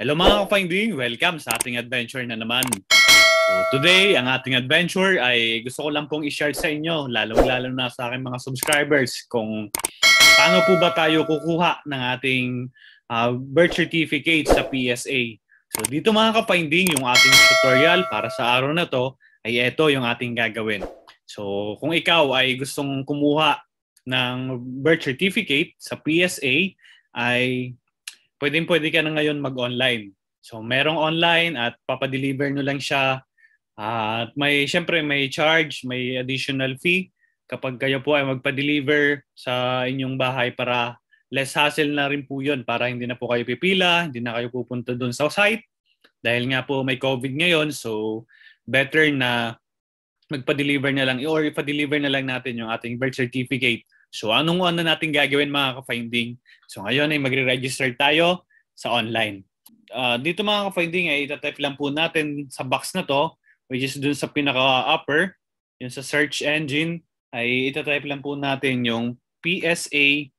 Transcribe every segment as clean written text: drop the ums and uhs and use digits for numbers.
Hello mga ka-finding, welcome sa ating adventure na naman. So today, ang ating adventure ay gusto ko lang pong i-share sa inyo, lalong-lalo na sa aking mga subscribers, kung paano po ba tayo kukuha ng ating birth certificate sa PSA. So dito mga ka-finding, yung ating tutorial para sa araw na to ay ito yung ating gagawin. So kung ikaw ay gustong kumuha ng birth certificate sa PSA, ay pwede ka na ngayon mag-online. So merong online at papadeliver nyo lang siya. At syempre may charge, may additional fee kapag kayo po ay magpa-deliver sa inyong bahay para less hassle na rin po yun, para hindi na po kayo pipila, hindi na kayo pupunta doon sa site. Dahil nga po may COVID ngayon, so better na magpa-deliver na lang or ipa-deliver na lang natin yung ating birth certificate. So anong natin gagawin mga ka-finding? So ngayon ay magre-register tayo sa online. Dito mga ka-finding ay itatype lang po natin sa box na to, which is dun sa pinaka-upper, yung sa search engine, ay itatype lang po natin yung PSA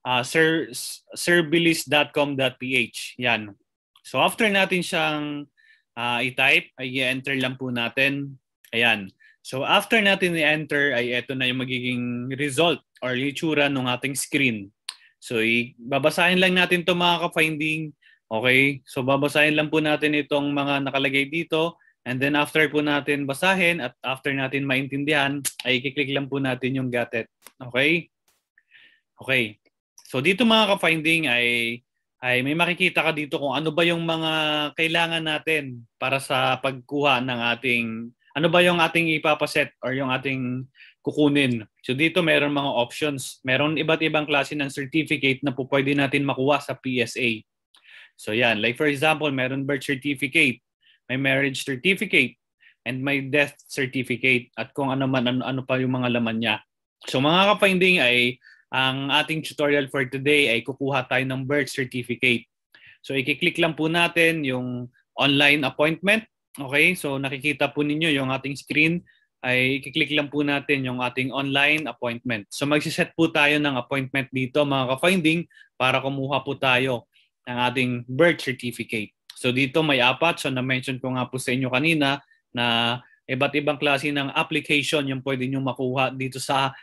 servilis.com.ph. Yan. So after natin siyang i-type, ay i-enter lang po natin. Ayan. So after natin i-enter ay ito na yung magiging result or itsura ng ating screen. So babasahin lang natin ito mga ka-finding. Okay? So babasahin lang po natin itong mga nakalagay dito. And then after po natin basahin at after natin maintindihan, ay i-click lang po natin yung got it. Okay? Okay. So dito mga ka-finding ay may makikita ka dito kung ano ba yung mga kailangan natin para sa pagkuha ng ating ano ba yung ating ipapaset or yung ating kukunin. So dito meron mga options. Meron iba't ibang klase ng certificate na po pwede natin makuha sa PSA. So yan, like for example, meron birth certificate, may marriage certificate, and may death certificate at kung ano man, ano pa yung mga laman niya. So mga ka-finding ay ang ating tutorial for today ay kukuha tayo ng birth certificate. So i-click lang po natin yung online appointment. Okay, so nakikita po ninyo yung ating screen ay i-click lang po natin yung ating online appointment. So magsiset po tayo ng appointment dito mga ka-finding para kumuha po tayo ng ating birth certificate. So dito may apat. So na-mention ko nga po sa inyo kanina na iba't ibang klase ng application yung pwede nyo makuha dito sa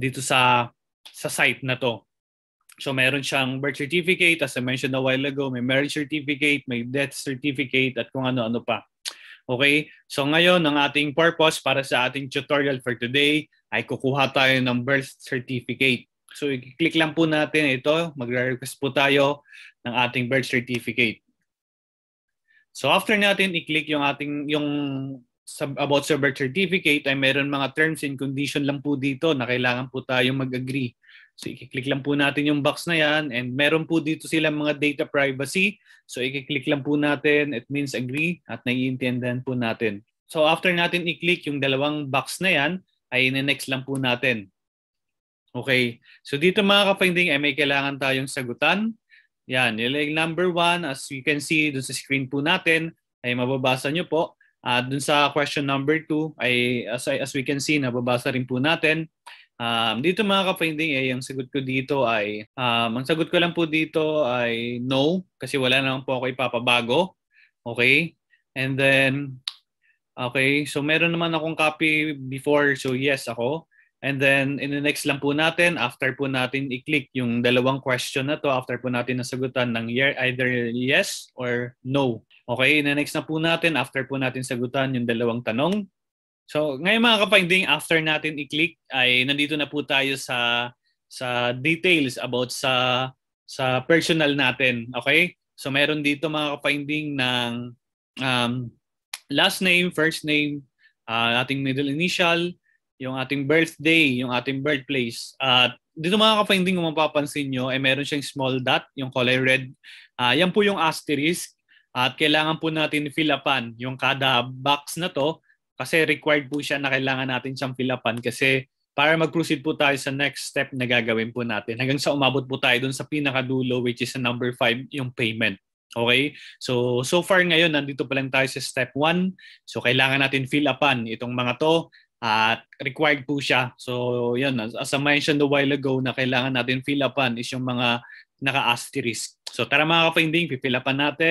site na to. So meron siyang birth certificate, as I mentioned a while ago, may marriage certificate, may death certificate, at kung ano-ano pa. Okay? So ngayon, ang ating purpose para sa ating tutorial for today ay kukuha tayo ng birth certificate. So i-click lang po natin ito, magre-request po tayo ng ating birth certificate. So after natin i-click yung about sa birth certificate ay meron mga terms and condition lang po dito na kailangan po tayong mag-agree. So i-click lang po natin yung box na yan and meron po dito silang mga data privacy. So i-click lang po natin, it means agree at naiintindihan po natin. So after natin i-click yung dalawang box na yan ay next lang po natin. Okay. So dito mga ka-finding ay may kailangan tayong sagutan. Yan, yung number 1 as you can see dun sa screen po natin ay mababasa nyo po. Dun sa question number 2 ay as we can see nababasa rin po natin. Dito mga ka-finding ay ang sagot ko dito ay ang sagot ko lang po dito ay no kasi wala naman po ako ipapabago. Okay? And then okay, so meron naman akong copy before, so yes ako. And then in the next lang po natin, after po natin i-click yung dalawang question na to, after po natin nasagutan ng either yes or no. Okay, in the next na po natin, after po natin sagutan yung dalawang tanong. So ngayon mga ka-finding, after natin i-click ay nandito na po tayo sa details about sa personal natin. Okay? So meron dito mga ka-finding ng last name, first name, ating middle initial, yung ating birthday, yung ating birthplace. Dito mga ka-finding kung mapapansin nyo ay meron siyang small dot, yung color red. Yan po yung asterisk at kailangan po natin fill upan yung kada box na to. Kasi required po siya na kailangan natin siyang fill upan kasi para mag-proceed po tayo sa next step na gagawin po natin. Hanggang sa umabot po tayo dun sa pinakadulo which is number 5, yung payment. Okay? So far ngayon, nandito pa lang tayo sa step 1. So kailangan natin fill upan itong mga to at required po siya. So yan, as I mentioned a while ago na kailangan natin fill upan is yung mga naka-asterisk. So tara mga ka-finding, fill upan natin.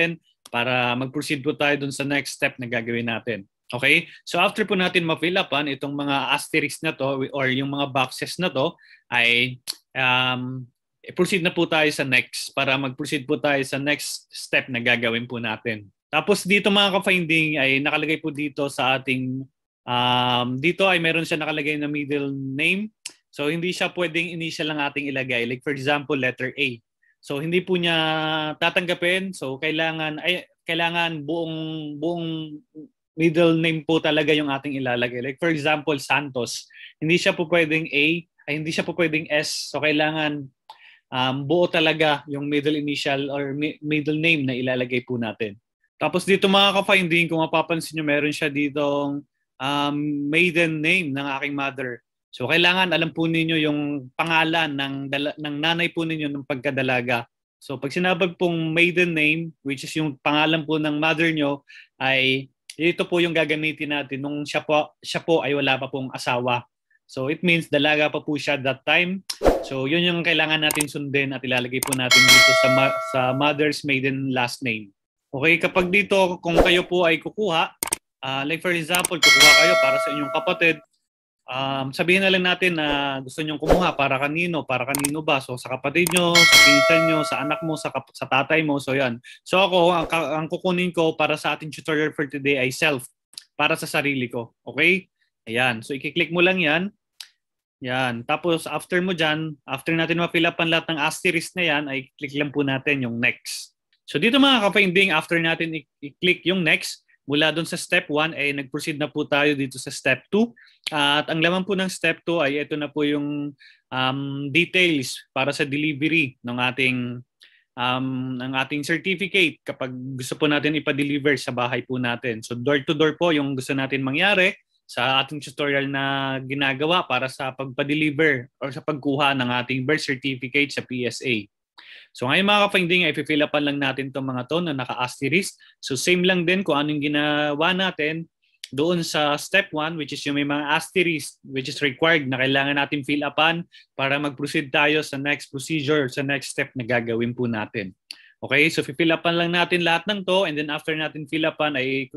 para mag-proceed po tayo dun sa next step na gagawin natin. Okay? So after po natin ma-fill upan itong mga asterisk na to or yung mga boxes na to ay proceed na po tayo sa next para mag-proceed po tayo sa next step na gagawin po natin. Tapos dito mga ka-finding ay nakalagay po dito sa ating dito ay meron siya nakalagay na middle name. So hindi siya pwedeng initial lang ating ilagay. Like for example, letter A. So hindi po niya tatanggapin. So kailangan buong middle name po talaga yung ating ilalagay. Like for example, Santos. Hindi siya po pwedeng A, ay hindi siya po pwedeng S. So kailangan buo talaga yung middle initial or middle name na ilalagay po natin. Tapos dito mga ka-finding, kung mapapansin nyo, meron siya ditong maiden name ng aking mother. So kailangan alam po ninyo yung pangalan ng nanay po ninyo ng pagkadalaga. So pag sinabi pong maiden name, which is yung pangalan po ng mother nyo, ay ito po yung gagamitin natin nung siya po ay wala pa pong asawa. So it means dalaga pa po siya that time. So yun yung kailangan natin sundin at ilalagay po natin dito sa mother's maiden last name. Okay, kapag dito kung kayo po ay kukuha, like for example, kukuha kayo para sa inyong kapatid, sabihin na lang natin na gusto nyong kumuha para kanino ba? So sa kapatid nyo, sa pinsan nyo, sa anak mo, sa tatay mo, so yan. So ako, ang kukunin ko para sa ating tutorial for today ay self, para sa sarili ko. Okay? Ayan, so i-click mo lang yan. Yan, tapos after mo dyan, after natin ma-fill upan lahat ng asterisk na yan, ay click lang po natin yung next. So dito mga ka-finding, after natin i-click yung next, mula doon sa step 1 ay nag-proceed na po tayo dito sa step 2. At ang laman po ng step 2 ay ito na po yung details para sa delivery ng ating certificate kapag gusto po natin ipa-deliver sa bahay po natin. So door to door po yung gusto natin mangyari sa ating tutorial na ginagawa para sa pagpa-deliver or sa pagkuha ng ating birth certificate sa PSA. So ngayon mga ka-finding, ay fill upan lang natin itong mga to na naka-asterisk. So same lang din kung anong ginawa natin doon sa step 1, which is yung may mga asterisk which is required na kailangan natin fill upan para mag-proceed tayo sa next procedure, sa next step na gagawin po natin. Okay, so fill upan lang natin lahat ng to and then after natin fill upan ay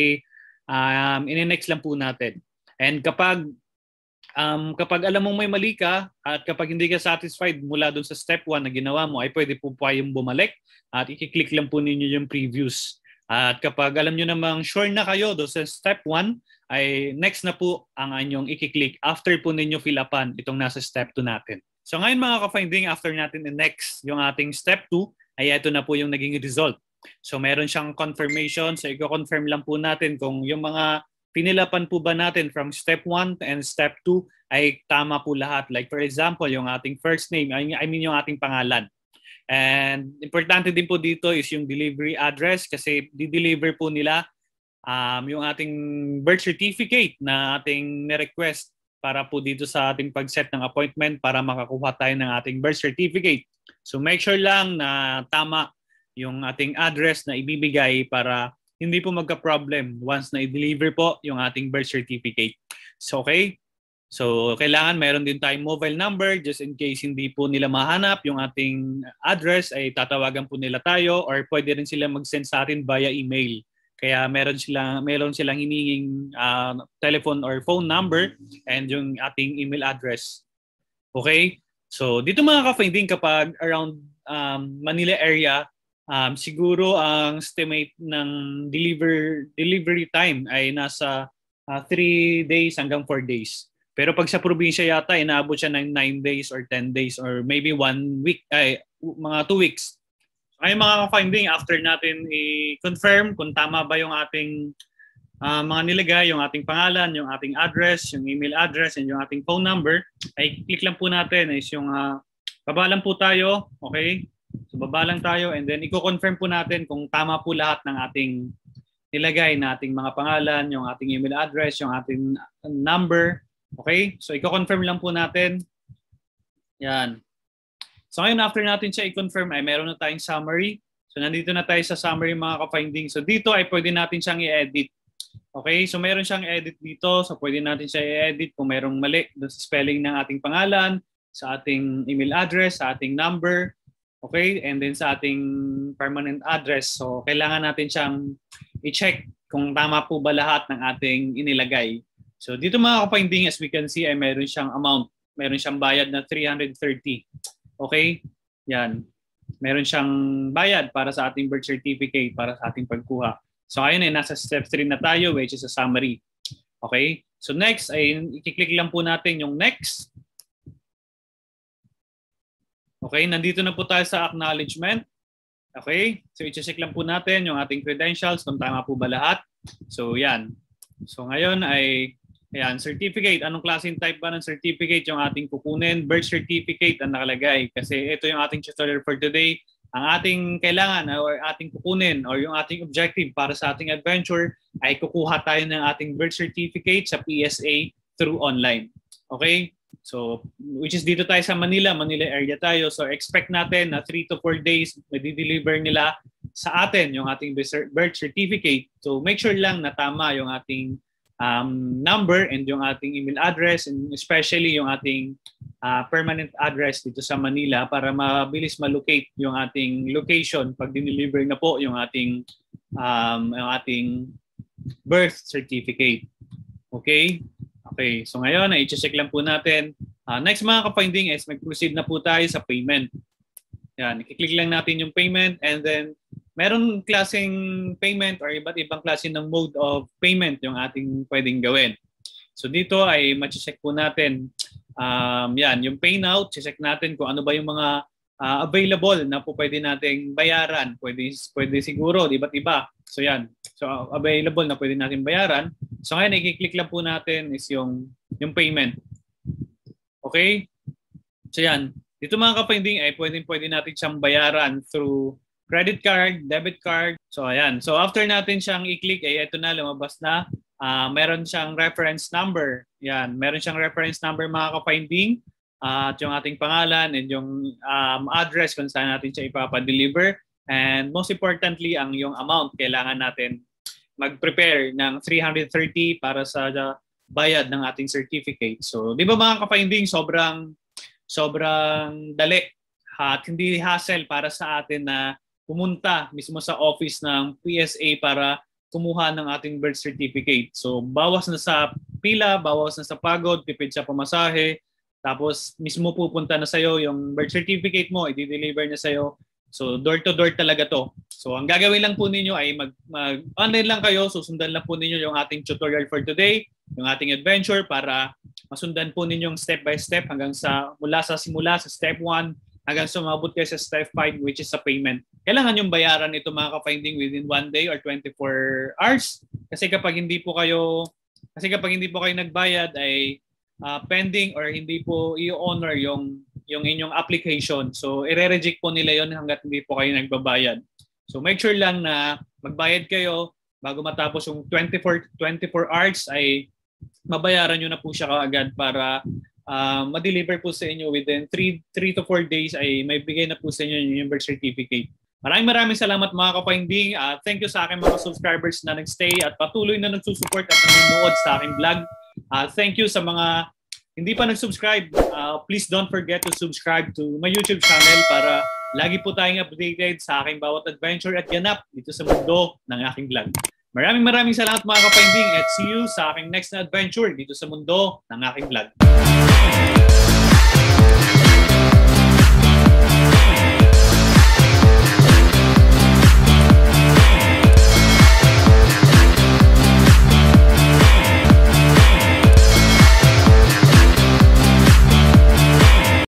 in-next lang po natin. And kapag alam mong may mali ka at kapag hindi ka satisfied mula doon sa step 1 na ginawa mo, ay pwede po kayong bumalik at i-click lang po ninyo yung previous. At kapag alam nyo namang sure na kayo doon sa step 1, ay next na po ang inyong i-click after po ninyo fill upan itong nasa step 2 natin. So ngayon mga ka-finding, after natin i-next yung ating step 2, ay ito na po yung naging result. So meron siyang confirmation. So i-confirm lang po natin kung yung mga pinilapan po ba natin from step 1 and step 2 ay tama po lahat. Like for example, yung ating first name, I mean yung ating pangalan. And importante din po dito is yung delivery address kasi di-deliver po nila yung ating birth certificate na ating ni-request para po dito sa ating pag-set ng appointment para makakuha tayo ng ating birth certificate. So make sure lang na tama yung ating address na ibibigay para hindi po magka-problem once na i-deliver po yung ating birth certificate. So okay? So kailangan meron din tayong mobile number just in case hindi po nila mahanap yung ating address ay tatawagan po nila tayo or pwede rin sila mag-send sa atin via email. Kaya meron silang hinihinging telephone or phone number and yung ating email address. Okay? So dito mga ka-finding kapag around Manila area, siguro ang estimate ng delivery time ay nasa 3 days hanggang 4 days. Pero pag sa probinsya yata, inaabot siya ng 9 days or 10 days or maybe 1 week, mga 2 weeks. Ay mga ka-finding, after natin i-confirm kung tama ba yung ating mga nilagay, yung ating pangalan, yung ating address, yung email address, and yung ating phone number, ay click lang po natin is yung baba lang po tayo, okay? So baba lang tayo and then i-confirm po natin kung tama po lahat ng ating nilagay na ating mga pangalan, yung ating email address, yung ating number. Okay? So i-confirm lang po natin. Yan. So ngayon after natin siya i-confirm ay meron na tayong summary. So nandito na tayo sa summary mga ka-finding. So dito ay pwede natin siyang i-edit. Okay? So meron siyang edit dito. So pwede natin siya i-edit kung merong mali doon sa spelling ng ating pangalan, sa ating email address, sa ating number. Okay? And then sa ating permanent address. So, kailangan natin siyang i-check kung tama po ba lahat ng ating inilagay. So, dito mga ka-finding, as we can see, ay meron siyang amount. Meron siyang bayad na 330. Okay? Yan. Meron siyang bayad para sa ating birth certificate, para sa ating pagkuha. So, ayun ay nasa step 3 na tayo, which is a summary. Okay? So, next, ay i-click lang po natin yung next. Okay, nandito na po tayo sa acknowledgement. Okay, so i-check lang po natin yung ating credentials, kung tama po ba lahat. So yan. So ngayon ay, ayan, certificate. Anong klaseng type ba ng certificate yung ating kukunin? Birth certificate ang nakalagay. Kasi ito yung ating tutorial for today. Ang ating kailangan or ating kukunin or yung ating objective para sa ating adventure ay kukuha tayo ng ating birth certificate sa PSA through online. Okay? So, which is dito tayo sa Manila area tayo. So, expect natin na 3 to 4 days i-deliver nila sa atin yung ating birth certificate. So, make sure lang na tama yung ating number and yung ating email address and especially yung ating permanent address dito sa Manila para mabilis ma-locate yung ating location pag dineliver na po yung ating birth certificate. Okay? Okay, so ngayon, i-check lang po natin. Next mga ka-finding is mag-proceed na po tayo sa payment. Yan, i-click lang natin yung payment and then meron klaseng payment or iba't ibang klase ng mode of payment yung ating pwedeng gawin. So dito ay ma-check po natin yan, yung pay now, check natin kung ano ba yung mga available na po pwede nating bayaran. Pwede siguro, iba't iba. So yan. So available na pwede natin bayaran. So ngayon, i-click lang po natin is yung payment. Okay? So yan. Dito mga ka-finding ay pwede natin siyang bayaran through credit card, debit card. So ayan. So after natin siyang i-click, ay ito na, lumabas na. Meron siyang reference number. Yan. Meron siyang reference number mga ka-finding. At yung ating pangalan and yung address kung saan natin siya ipapadeliver. And most importantly, ang yung amount kailangan natin mag-prepare ng 330 para sa bayad ng ating certificate. So, di ba mga ka-finding, sobrang dali at hindi hassle para sa atin na pumunta mismo sa office ng PSA para kumuha ng ating birth certificate. So, bawas na sa pila, bawas na sa pagod, tipid sa pamasahe, tapos mismo pupunta na sa'yo yung birth certificate mo, i-deliver na sa'yo. So door to door talaga to. So ang gagawin lang po ninyo ay mag-online lang kayo, susundan lang po ninyo yung ating tutorial for today, yung ating adventure para masundan po ninyong step by step hanggang sa simula sa step 1 hanggang sa umabot kayo sa step 5 which is sa payment. Kailangan yung bayaran ito mga ka-finding within 1 day or 24 hours kasi kapag hindi po kayo nagbayad ay pending or hindi po i-honor yung inyong application. So, i-reject po nila yon hanggat hindi po kayo nagbabayad. So, make sure lang na magbayad kayo bago matapos yung 24 hours ay mabayaran nyo na po siya kaagad para ma-deliver po sa inyo within 3 to 4 days ay may bigay na po sa inyo yung birth certificate. Maraming salamat mga ka-finding. Thank you sa aking mga subscribers na nag-stay at patuloy na nagsusupport at nanonood sa aking vlog. Thank you sa mga hindi pa nag-subscribe, please don't forget to subscribe to my YouTube channel para lagi po tayong updated sa aking bawat adventure at ganap dito sa mundo ng aking vlog. Maraming salamat mga ka-finding at see you sa aking next na adventure dito sa mundo ng aking vlog.